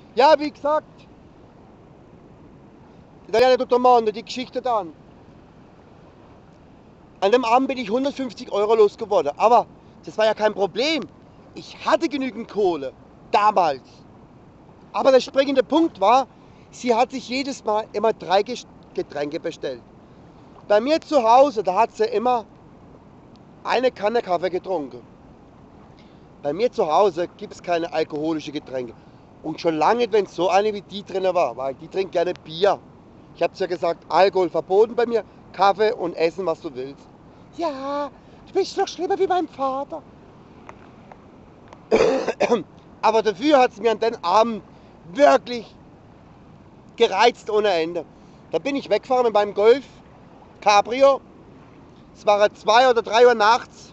Ja, wie gesagt, Daniele Dottormando, die Geschichte dann. An dem Abend bin ich 150 € losgeworden. Aber das war ja kein Problem. Ich hatte genügend Kohle. Damals. Aber der springende Punkt war, sie hat sich jedes Mal immer 3 Getränke bestellt. Bei mir zu Hause, da hat sie immer eine Kanne Kaffee getrunken. Bei mir zu Hause gibt es keine alkoholischen Getränke. Und schon lange, wenn so eine wie die drin war, weil die trinkt gerne Bier. Ich habe es ja gesagt, Alkohol verboten bei mir, Kaffee und Essen, was du willst. Ja, du bist noch schlimmer wie mein Vater. Aber dafür hat es mir an den Abend wirklich gereizt ohne Ende. Da bin ich weggefahren mit meinem Golf Cabrio. Es waren 2 oder 3 Uhr nachts.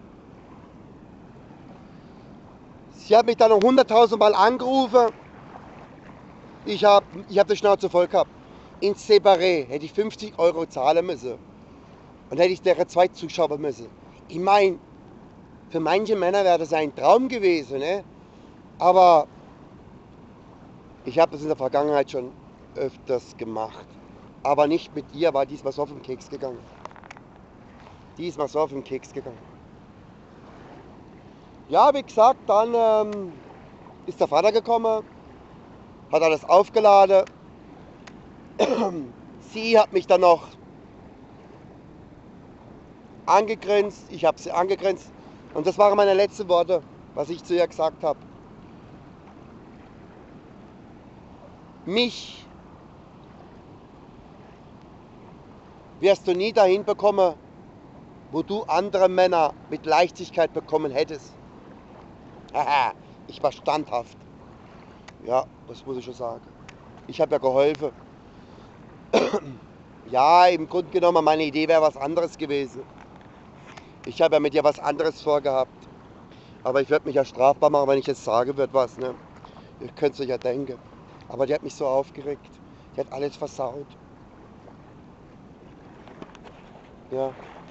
Sie hat mich dann noch 100.000 Mal angerufen. Ich hab die Schnauze voll gehabt. In Separé hätte ich 50 € zahlen müssen. Und hätte ich deren 2 zuschauen müssen. Ich meine, für manche Männer wäre das ein Traum gewesen. Ne? Aber ich habe das in der Vergangenheit schon öfters gemacht. Aber nicht mit ihr, weil die ist mir so auf den Keks gegangen. Die ist mir so auf den Keks gegangen. Ja, wie gesagt, dann ist der Vater gekommen, hat alles aufgeladen. Sie hat mich dann noch angegrinst, ich habe sie angegrinst. Und das waren meine letzten Worte, was ich zu ihr gesagt habe. Mich wirst du nie dahin bekommen, wo du andere Männer mit Leichtigkeit bekommen hättest. Haha, ich war standhaft. Ja, das muss ich schon sagen. Ich habe ja geholfen. Ja, im Grunde genommen, meine Idee wäre was anderes gewesen. Ich habe ja mit ihr was anderes vorgehabt. Aber ich würde mich ja strafbar machen, wenn ich jetzt sage würde was. Ne? Ihr könnt es euch ja denken. Aber die hat mich so aufgeregt. Die hat alles versaut. Ja.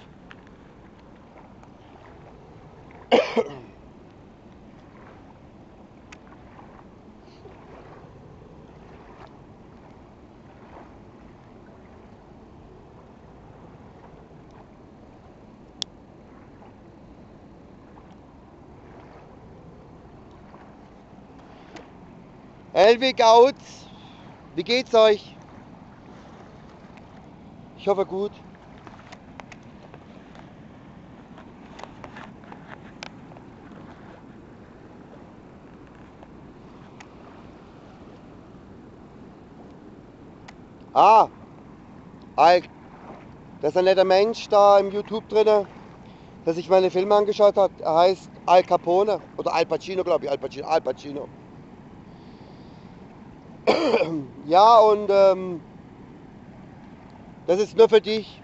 Helwig out. Wie geht's euch? Ich hoffe gut. Ah, Alk. Da ist ein netter Mensch da im YouTube drin, der sich meine Filme angeschaut hat. Er heißt Al Capone oder Al Pacino, glaube ich. Al Pacino. Ja, und das ist nur für dich.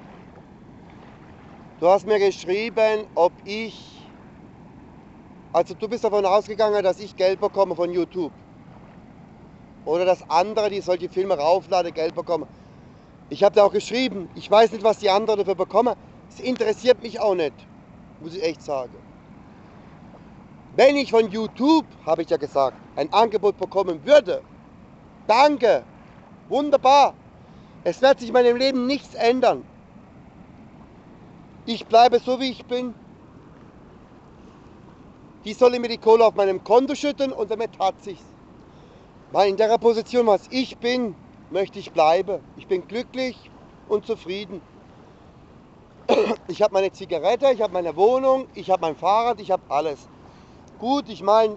Du hast mir geschrieben, ob ich, also du bist davon ausgegangen, dass ich Geld bekomme von YouTube. Oder dass andere, die solche Filme raufladen, Geld bekommen. Ich habe da auch geschrieben, ich weiß nicht, was die anderen dafür bekommen. Es interessiert mich auch nicht, muss ich echt sagen. Wenn ich von YouTube, habe ich ja gesagt, ein Angebot bekommen würde, danke, wunderbar. Es wird sich in meinem Leben nichts ändern. Ich bleibe so, wie ich bin. Die sollen mir die Kohle auf meinem Konto schütten und damit hat sich's. Weil in der Position, was ich bin, möchte ich bleiben. Ich bin glücklich und zufrieden. Ich habe meine Zigarette, ich habe meine Wohnung, ich habe mein Fahrrad, ich habe alles. Gut, ich meine,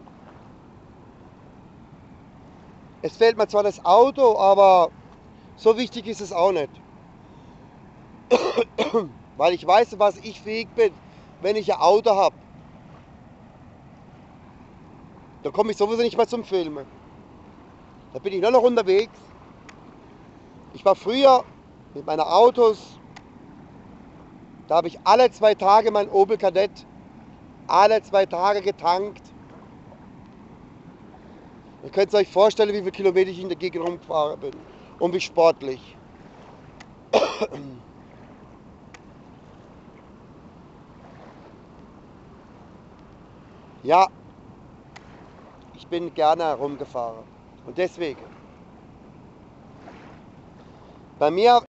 es fehlt mir zwar das Auto, aber so wichtig ist es auch nicht. Weil ich weiß, was ich fähig bin, wenn ich ein Auto habe. Da komme ich sowieso nicht mehr zum Filmen. Da bin ich nur noch unterwegs. Ich war früher mit meinen Autos, da habe ich alle 2 Tage mein Opel Kadett, alle 2 Tage getankt. Ihr könnt euch vorstellen, wie viele Kilometer ich in der Gegend rumgefahren bin und wie sportlich. Ja, ich bin gerne herumgefahren. Und deswegen, bei mir